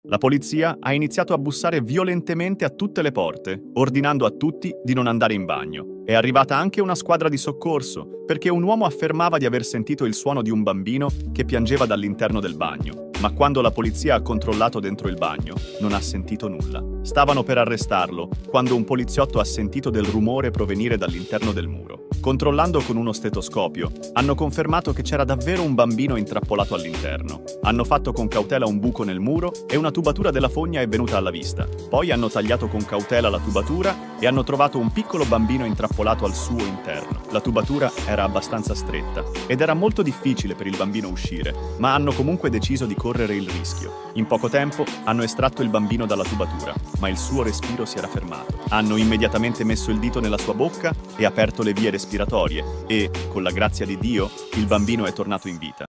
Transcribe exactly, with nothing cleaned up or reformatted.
La polizia ha iniziato a bussare violentemente a tutte le porte, ordinando a tutti di non andare in bagno. È arrivata anche una squadra di soccorso, perché un uomo affermava di aver sentito il suono di un bambino che piangeva dall'interno del bagno. Ma quando la polizia ha controllato dentro il bagno, non ha sentito nulla. Stavano per arrestarlo, quando un poliziotto ha sentito del rumore provenire dall'interno del muro. Controllando con uno stetoscopio, hanno confermato che c'era davvero un bambino intrappolato all'interno. Hanno fatto con cautela un buco nel muro e una tubatura della fogna è venuta alla vista. Poi hanno tagliato con cautela la tubatura e hanno trovato un piccolo bambino intrappolato al suo interno. La tubatura era abbastanza stretta ed era molto difficile per il bambino uscire, ma hanno comunque deciso di correre il rischio. In poco tempo hanno estratto il bambino dalla tubatura, ma il suo respiro si era fermato. Hanno immediatamente messo il dito nella sua bocca e aperto le vie respiratorie e, con la grazia di Dio, il bambino è tornato in vita.